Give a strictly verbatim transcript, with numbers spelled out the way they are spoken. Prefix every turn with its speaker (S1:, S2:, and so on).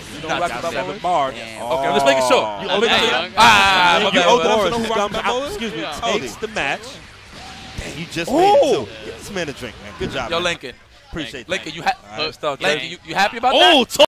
S1: right. You know
S2: Not
S1: who rocks
S2: got
S1: the
S2: seven
S1: bowlers?
S3: bars.
S4: Damn.
S3: Oh.
S1: Okay, let's make it sure. You
S2: Oh,
S1: old enough
S2: that
S1: to
S2: young.
S1: Ah, my
S3: You
S1: bad,
S3: old
S1: my
S3: enough
S1: bad.
S3: to know who rocks the
S1: Scum-
S3: bowlers?
S4: Excuse me,
S2: Yeah.
S4: Tony.
S3: Takes the match. Dang, you just
S1: Oh.
S3: made it too. Get this man a drink, man. Good job,
S1: Yo,
S3: man.
S1: Lincoln.
S3: Appreciate that.
S1: Lincoln, you ha
S3: All right.
S1: Lincoln, you, you happy about that?
S3: Oh,